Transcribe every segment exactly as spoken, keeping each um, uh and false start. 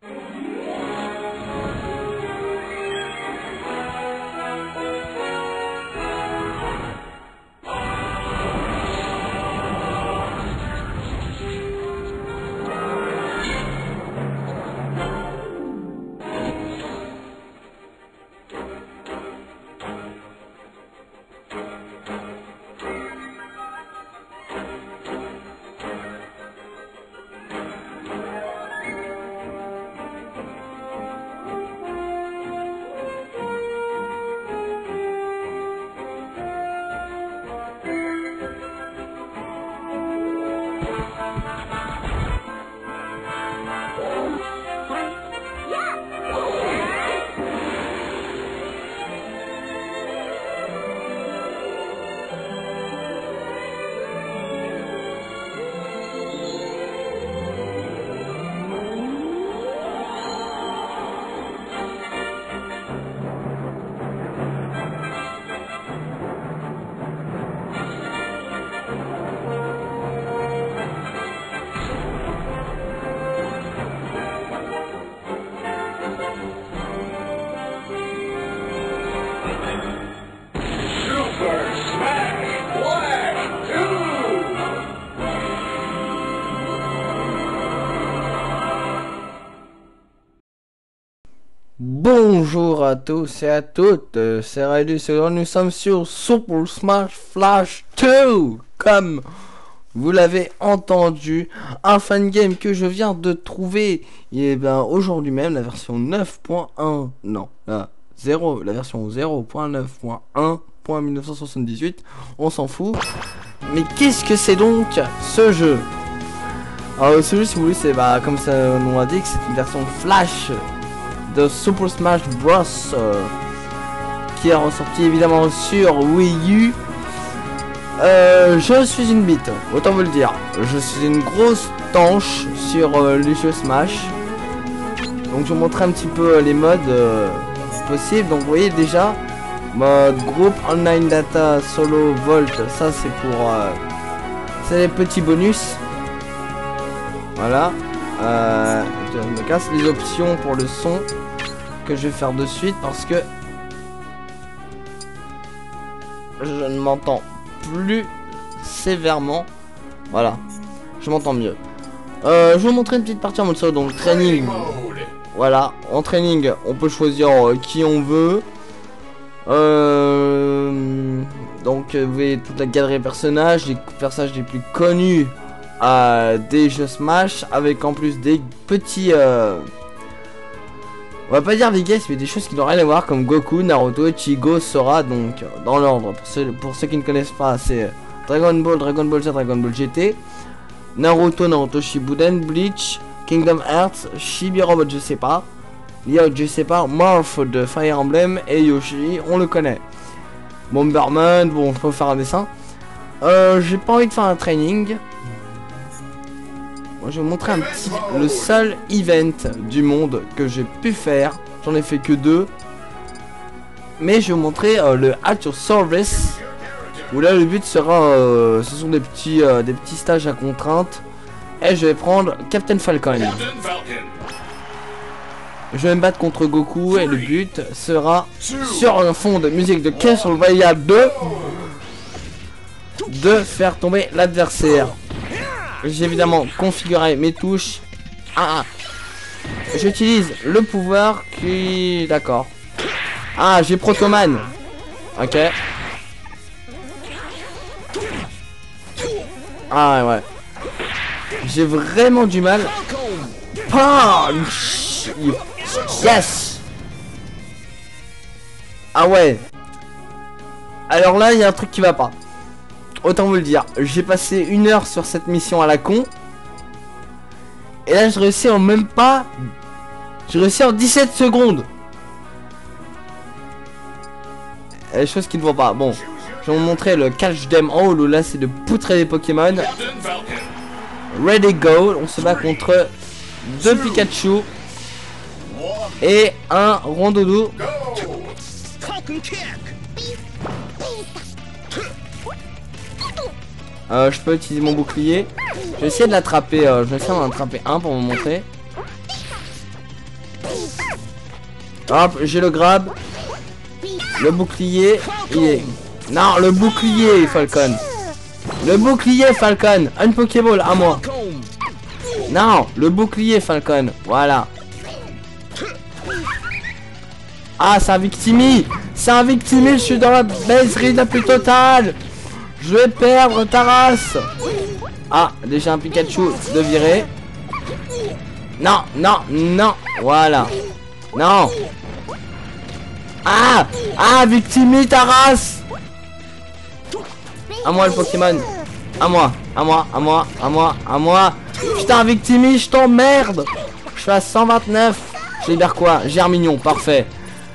Bonjour à tous et à toutes, c'est Raidus et nous sommes sur Super Smash Flash deux. Comme vous l'avez entendu, un fan game que je viens de trouver. Et bien aujourd'hui même, la version neuf point un, non, la zéro, la version zéro point neuf point un point mille neuf cent soixante-dix-huit, on s'en fout. Mais qu'est-ce que c'est donc ce jeu? Alors ce jeu, si vous voulez, c'est bah, comme ça nom l'indique, c'est une version Flash de Super Smash Bros, euh, qui est ressorti évidemment sur Wii U. Euh, je suis une bite, autant vous le dire. Je suis une grosse tanche sur euh, les jeux Smash. Donc je vous montre un petit peu euh, les modes euh, possibles. Donc vous voyez déjà, mode groupe, online data, solo, volt, ça c'est pour euh, c'est les petits bonus. Voilà. Euh, je me casse les options pour le son que je vais faire de suite parce que je ne m'entends plus sévèrement. Voilà, je m'entends mieux. Euh, je vais vous montrer une petite partie en mode solo, donc training. Voilà, en training, on peut choisir euh, qui on veut. Euh, donc, vous voyez toute la galerie de personnages, les personnages les plus connus à des jeux Smash, avec en plus des petits euh, on va pas dire des guests, mais des choses qui n'ont rien à voir, comme Goku, Naruto, Ichigo, Sora. Donc dans l'ordre, pour ceux, pour ceux qui ne connaissent pas, c'est Dragon Ball, Dragon Ball Z, Dragon Ball G T, Naruto, Naruto Shippuden, Bleach, Kingdom Hearts, Chibi Robot je sais pas, Leo je sais pas, Morph de Fire Emblem et Yoshi, on le connaît. Bomberman, bon je peux faire un dessin. Euh, j'ai pas envie de faire un training. Moi je vais vous montrer un petit, le seul event du monde que j'ai pu faire. J'en ai fait que deux. Mais je vais vous montrer euh, le At Your Service. Où là le but sera, euh, ce sont des petits, euh, des petits stages à contrainte. Et je vais prendre Captain Falcon. Je vais me battre contre Goku et le but sera, sur un fond de musique de Castlevania deux, de faire tomber l'adversaire. J'ai évidemment configuré mes touches. Ah, j'utilise le pouvoir qui... D'accord. Ah, j'ai Protoman. Ok. Ah ouais. J'ai vraiment du mal. Punch. Yes. Ah ouais. Alors là, il y a un truc qui va pas. Autant vous le dire, j'ai passé une heure sur cette mission à la con. Et là, je réussis en même pas. J'ai réussi en dix-sept secondes. Et les choses qui ne vont pas. Bon, je vais vous montrer le Catch Them All, où là, c'est de poutrer des Pokémon. Ready Go, on se bat contre deux Pikachu et un Rondoudou. Euh, je peux utiliser mon bouclier. Je vais essayer de l'attraper. Euh, je vais essayer d'en attraper un pour vous montrer. Hop, j'ai le grab. Le bouclier, il est... Non, le bouclier, Falcon. Le bouclier, Falcon. Un Pokéball à moi. Non, le bouclier, Falcon. Voilà. Ah, c'est un Victimi. C'est un Victimi, je suis dans la baiserie la plus totale. Je vais perdre ta race. Ah, déjà un Pikachu de virer. Non, non, non. Voilà. Non. Ah, ah, Victimi, ta race. À moi le Pokémon. À moi, à moi, à moi, à moi, à moi. Putain, Victimi, je t'emmerde. Je suis à cent vingt-neuf. Je libère quoi? Germignon, parfait.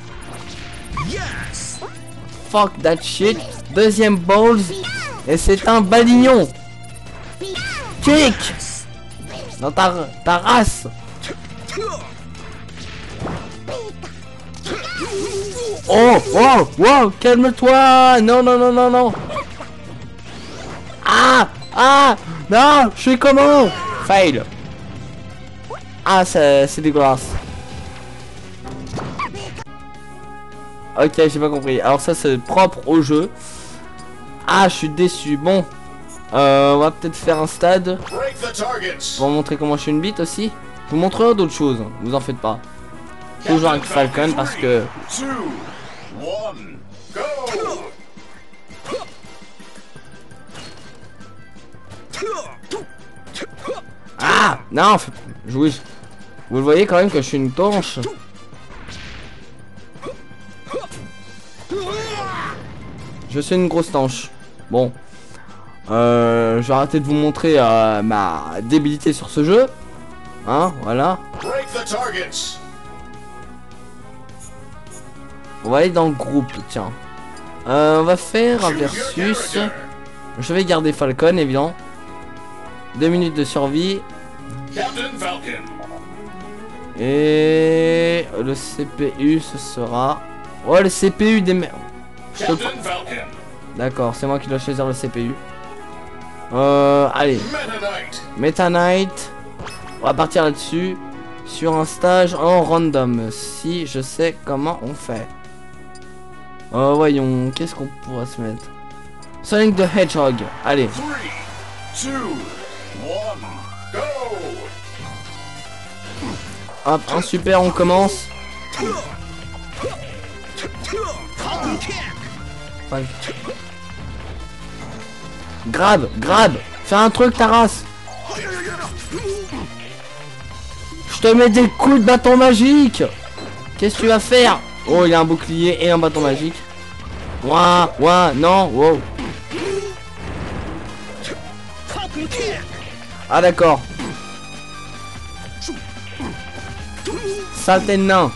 Fuck that shit. Deuxième balls. Et c'est un balignon. Kick. Dans ta, ta race. Oh, oh, wow, calme-toi. Non, non, non, non, non. Ah, ah, non, je suis comment? Fail. Ah, c'est dégueulasse. Ok, j'ai pas compris. Alors ça, c'est propre au jeu. Ah, je suis déçu. Bon, euh, on va peut-être faire un stade pour montrer comment je suis une bite aussi. Je vous montrerai d'autres choses, vous en faites pas. Toujours avec Falcon parce que... Ah, non, jouer. Vous le voyez quand même que je suis une torche. Je suis une grosse tanche. Bon, euh, je vais arrêter de vous montrer euh, ma débilité sur ce jeu. Hein, voilà. On va aller dans le groupe, tiens. Euh, on va faire un versus. Je vais garder Falcon, évidemment. Deux minutes de survie. Et le C P U, ce sera... Oh, le C P U des merdes. D'accord, c'est moi qui dois choisir le C P U. Euh, allez. Meta Knight. On va partir là-dessus. Sur un stage en random. Si je sais comment on fait. Oh, voyons. Qu'est-ce qu'on pourra se mettre? Sonic the Hedgehog. Allez. Hop, un super, on commence. Grab, grab. Fais un truc, ta race. Je te mets des coups de bâton magique. Qu'est-ce que tu vas faire? Oh, il y a un bouclier et un bâton magique. Ouah, ouah, non, wow. Ah d'accord. Saleté de nain.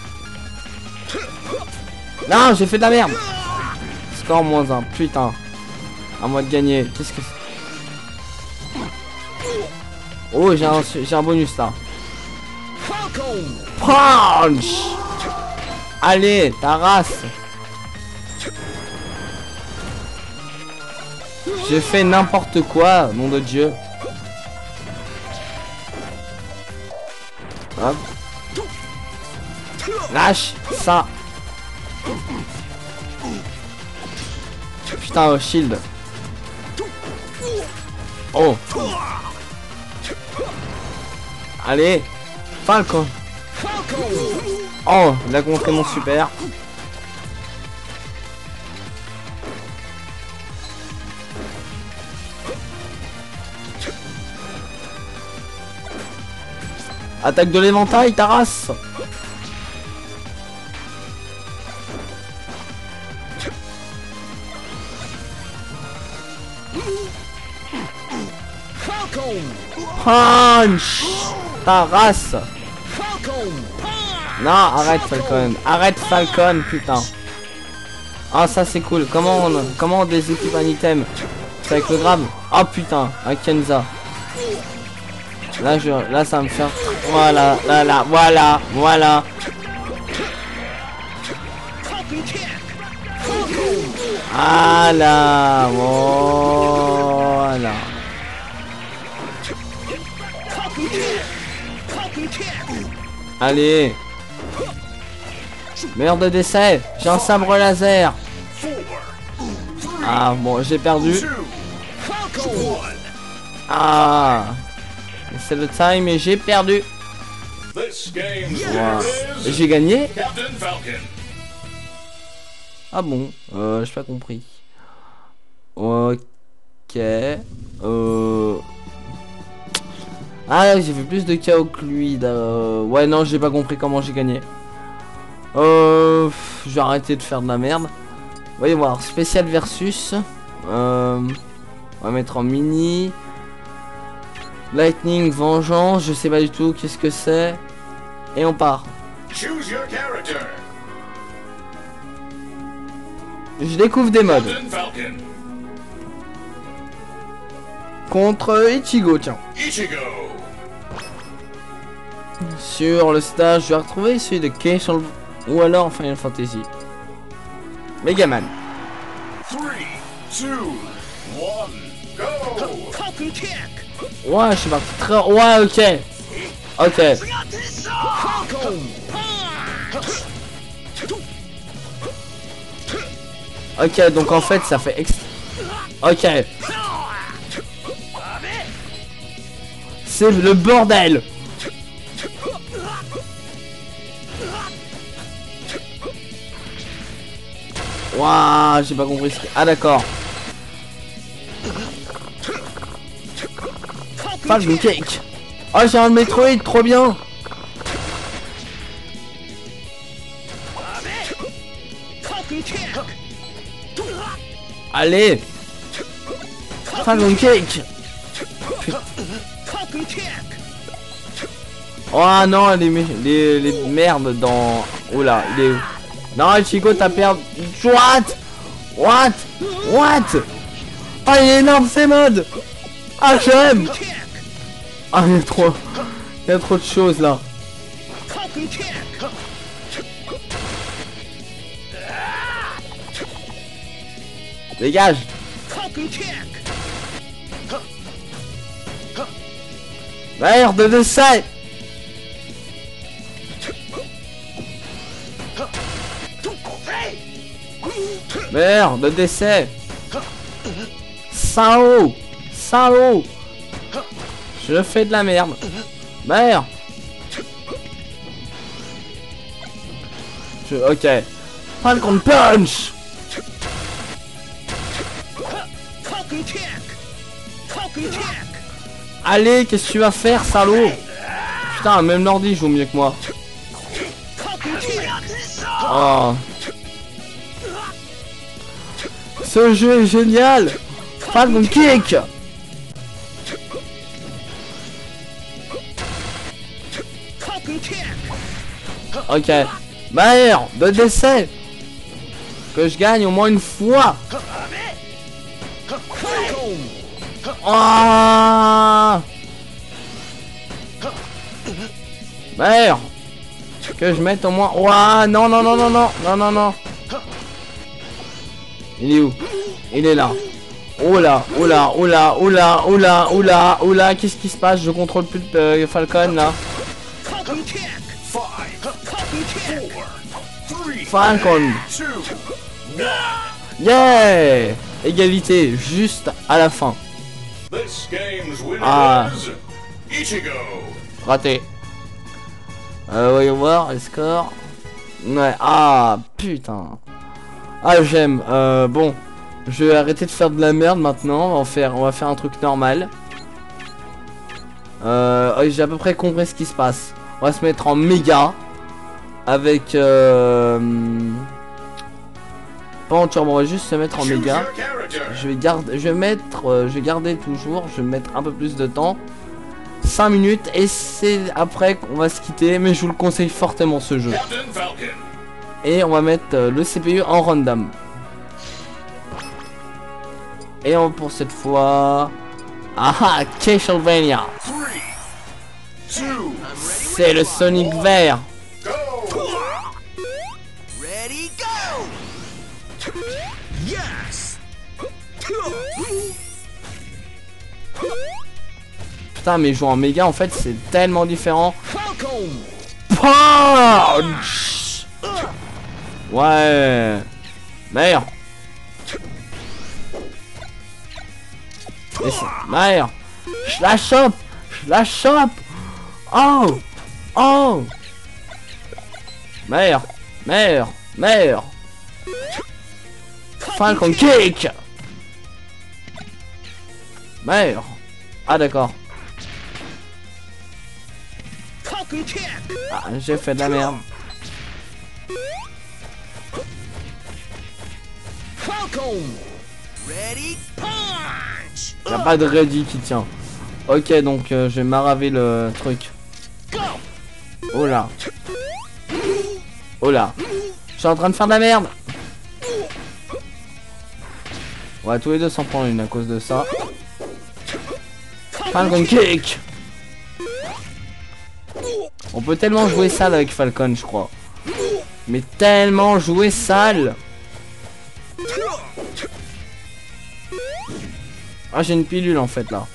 Non, j'ai fait de la merde. Score moins un, putain. À moi de gagner. Qu'est-ce que c'est? Oh, j'ai un, j'ai un bonus là. Punch. Allez, ta race. J'ai fait n'importe quoi, nom de Dieu. Hop. Lâche ça. Putain, oh, shield. Oh. Allez. Falcon. Oh, il a montré mon super. Attaque de l'éventail, ta race. Punch. Ta race. Non, arrête Falcon. Arrête Falcon, putain. Ah, ça c'est cool. Comment on, comment on déséquipe un item? C'est avec le grab. Oh putain, un Kenza. Là, je, là, ça va me faire. Voilà, là, là, voilà, voilà. Ah là, voilà. Allez. Meilleur de décès. J'ai un sabre laser. Ah bon, j'ai perdu. Ah, c'est le time et j'ai perdu. Wow. J'ai gagné. Ah bon, euh, j'ai pas compris. Ok. Euh... Ah, j'ai fait plus de K O que lui. Euh... Ouais, non, j'ai pas compris comment j'ai gagné. Euh... Je vais arrêter de faire de la merde. Voyons voir, spécial versus. Euh... On va mettre en mini. Lightning, vengeance, je sais pas du tout qu'est-ce que c'est. Et on part. Je découvre des modes. Contre Ichigo, tiens. Ichigo. Sur le stage, je vais retrouver celui de Castle ou alors Final Fantasy. Megaman. Ouais, je suis parti très... Ouais, ok. Ok. Ok, donc en fait, ça fait... Ex... Ok. C'est le bordel. Waouh, j'ai pas compris ce que... Ah d'accord. Falcon Cake. Oh, j'ai un Metroid, trop bien. Allez. Falcon Cake. Oh non, les, les, les merdes dans... Oula, il est où? Non, Ichigo, t'as perdu. What? What? What? Ah, il est énorme ces modes. Ah, j'aime. Ah, il y a trop... Il y a trop de choses là. Dégage. Merde de décès. Merde de décès. Salaud. Salaud. Je fais de la merde. Merde. Je... Ok. Falcon Punch. Allez, qu'est-ce que tu vas faire, salaud? Putain, même l'ordi joue mieux que moi. Oh. Ce jeu est génial. Falcon Kick. Ok. Merde, de décès. Que je gagne au moins une fois. Oh. Merde. Que je mette au moins... Ouah, non, non, non, non, non, non, non, non. Il est où? Il est là. Oh là, oh là, oh là, oh là, oh là, oh là, oh là, qu'est-ce qui se passe? Je contrôle plus de euh, Falcon là. Falcon. Yeah. Égalité, juste à la fin. Ah. Raté. Euh, voyons voir, les scores. Ouais, ah, putain. Ah, j'aime. Euh, bon. Je vais arrêter de faire de la merde maintenant. On va faire, on va faire un truc normal. Euh, j'ai à peu près compris ce qui se passe. On va se mettre en méga. Avec... Euh, pas en turbo, on va juste se mettre en méga. Je vais garder, je vais mettre, euh, je vais garder toujours. Je vais mettre un peu plus de temps. cinq minutes et c'est après qu'on va se quitter. Mais je vous le conseille fortement ce jeu. Et on va mettre euh, le C P U en random. Et on, pour cette fois... Ah, Castlevania. C'est le Sonic vert. Putain, mais jouer en méga en fait c'est tellement différent. Punch. Ouais. Merde. Merde. Je la chope. Je la chope. Oh. Oh. Merde. Merde. Merde. Falcon Kick. Merde. Ah d'accord. Ah, j'ai fait de la merde. Y'a pas de ready qui tient. Ok, donc euh, je vais maraver le truc. Oh là. Oh là. Je suis en train de faire de la merde. Ouais, tous les deux s'en prend une à cause de ça. Falcon Kick. On peut tellement jouer sale avec Falcon, je crois. Mais tellement jouer sale. Ah, j'ai une pilule en fait là.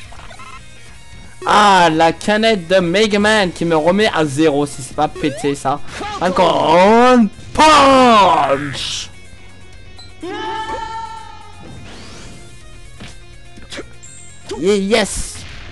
Ah, la canette de Megaman qui me remet à zéro si c'est pas pété ça. Falcon Punch. Yeah, yes.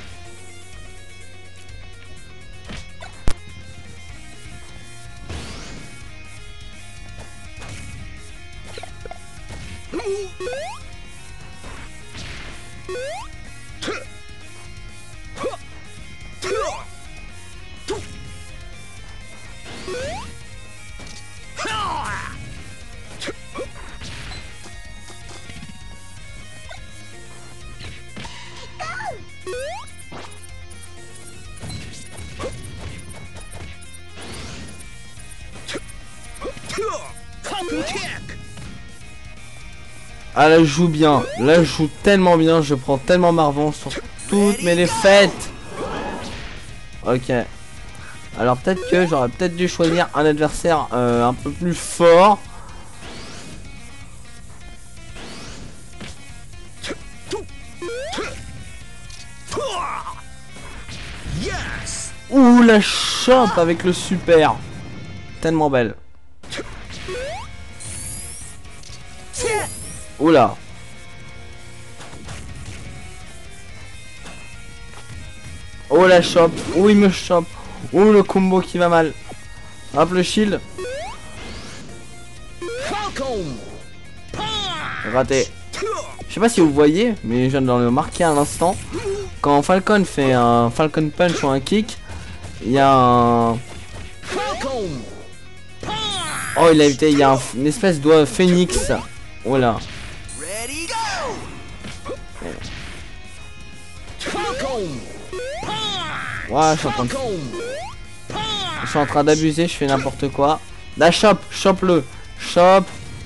Ah là je joue bien, là je joue tellement bien, je prends tellement ma revanche sur toutes mes défaites. Ok. Alors peut-être que j'aurais peut-être dû choisir un adversaire euh, un peu plus fort. Ouh la chope avec le super. Tellement belle. Oula. Oh la chope. Oh il me chope. Oh le combo qui va mal. Hop le shield. Raté. Je sais pas si vous voyez, mais je viens de le remarquer à l'instant. Quand Falcon fait un Falcon Punch ou un kick, il y a un... Oh il a évité, il y a un, une espèce de phénix. Oh là. Ouais, je suis en train de... Je suis en train d'abuser, je fais n'importe quoi. La chope, chope-le. Chope.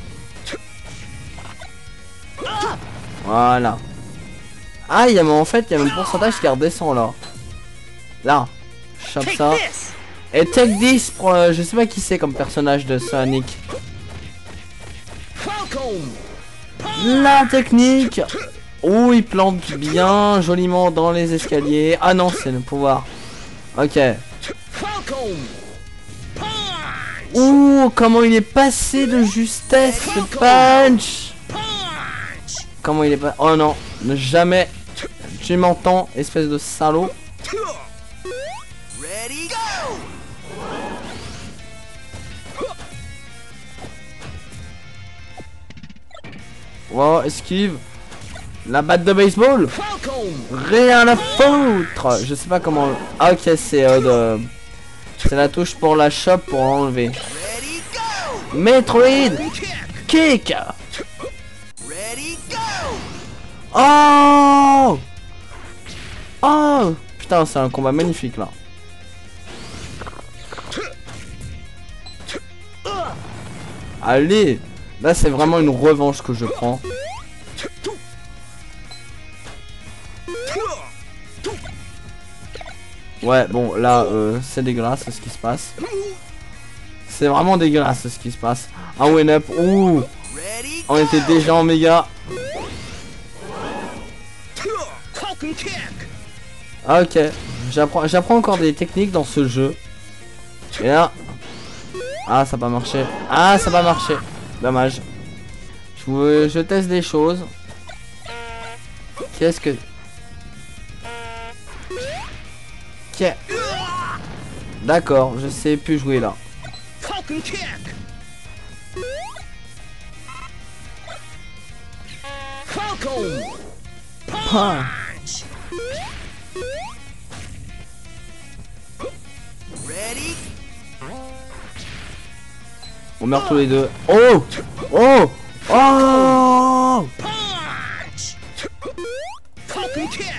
Voilà. Ah, il y a en fait, il y a un pourcentage qui redescend là. Là. Chope ça. Et Take This, pour, euh, je sais pas qui c'est comme personnage de Sonic. La technique. Oh, il plante bien joliment dans les escaliers. Ah non, c'est le pouvoir. Ok. Ouh, comment il est passé de justesse ce punch. Comment il est pas... Oh non, ne jamais... Tu m'entends, espèce de salaud. Wow, esquive. La batte de baseball. Rien à foutre. Je sais pas comment... Ah ok, c'est euh, de... C'est la touche pour la chope pour enlever. Metroid Kick. Oh. Oh. Putain, c'est un combat magnifique là. Allez. Là c'est vraiment une revanche que je prends. Ouais bon là euh, c'est dégueulasse ce qui se passe. C'est vraiment dégueulasse ce qui se passe. Un win up. Ouh. On était déjà en méga. Ah, ok. J'apprends j'apprends encore des techniques dans ce jeu. Et là. Ah, ça n'a pas marché. Ah, ça n'a pas marché. Dommage. Je, vous- je teste des choses. Qu'est-ce que... Qu'est... D'accord, je sais plus jouer là. Falcon kick. Falcon punch. Ready? On meurt tous les deux. Oh! Oh! Oh! Punch. Falcon kick.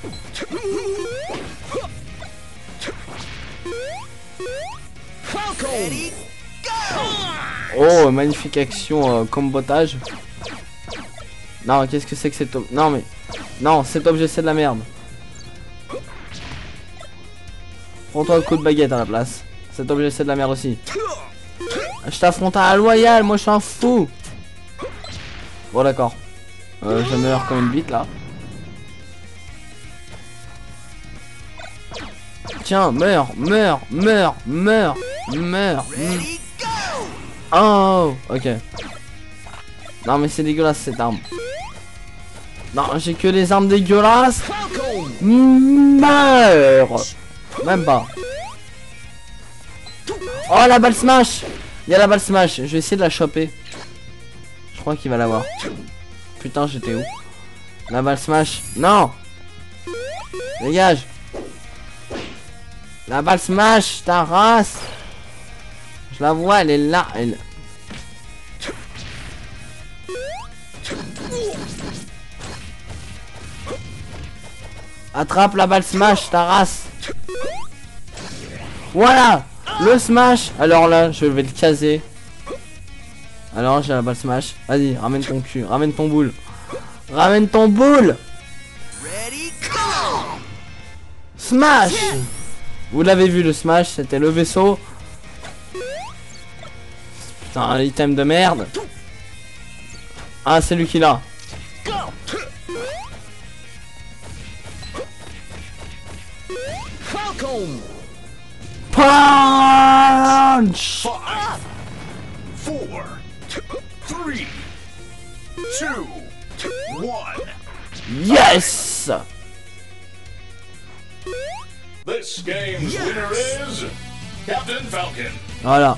Falcon. Ready? Go. Oh, magnifique action, euh, combotage. Non, qu'est-ce que c'est que cet objet? Non, mais... Non, cet objet, c'est de la merde. Prends-toi le coup de baguette à la place. Cet objet, c'est de la merde aussi. Je t'affronte à la loyale, moi je suis un fou. Bon, d'accord. Euh, je meurs comme une bite, là. Tiens, meurs, meurs, meurs, meurs, meurs. Ready? Go. Oh, ok. Non, mais c'est dégueulasse cette arme. Non, j'ai que des armes dégueulasses. Falcon. Meurs. Même pas. Oh, la balle smash. Il y a la balle smash. Je vais essayer de la choper. Je crois qu'il va l'avoir. Putain, j'étais où? La balle smash. Non. Dégage. La balle smash, ta race. Je la vois, elle est là. Elle... Attrape la balle smash, ta race. Voilà. Le smash. Alors là, je vais le caser. Alors j'ai la balle smash. Vas-y, ramène ton cul. Ramène ton boule. Ramène ton boule. Ready? Go. Smash. Vous l'avez vu, le smash, c'était le vaisseau. Putain, un item de merde. Ah, c'est lui qui l'a. Go. Falcon. Punch. Five, four, three, two, one. Yes. This game's winner is Captain Falcon. Voilà.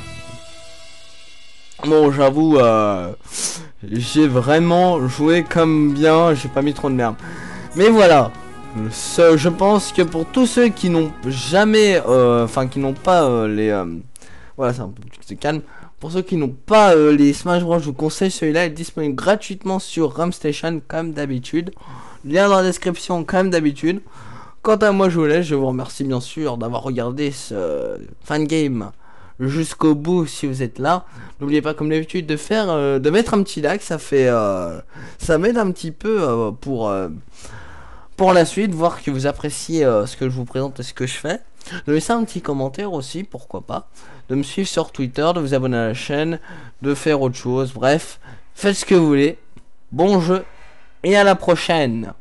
Bon, j'avoue, euh, j'ai vraiment joué comme bien, j'ai pas mis trop de merde. Mais voilà, ce, je pense que pour tous ceux qui n'ont jamais, enfin euh, qui n'ont pas euh, les... Euh, voilà, c'est un peu plus calme. Pour ceux qui n'ont pas euh, les Smash Bros, je vous conseille celui-là, il est disponible gratuitement sur ROMstation comme d'habitude. Lien dans la description comme d'habitude. Quant à moi, je vous laisse, je vous remercie bien sûr d'avoir regardé ce fan game jusqu'au bout si vous êtes là. N'oubliez pas comme d'habitude de faire euh, de mettre un petit like, ça fait euh, ça m'aide un petit peu euh, pour euh, pour la suite, voir que vous appréciez euh, ce que je vous présente et ce que je fais. De laisser un petit commentaire aussi, pourquoi pas. De me suivre sur Twitter, de vous abonner à la chaîne, de faire autre chose, bref, faites ce que vous voulez. Bon jeu et à la prochaine.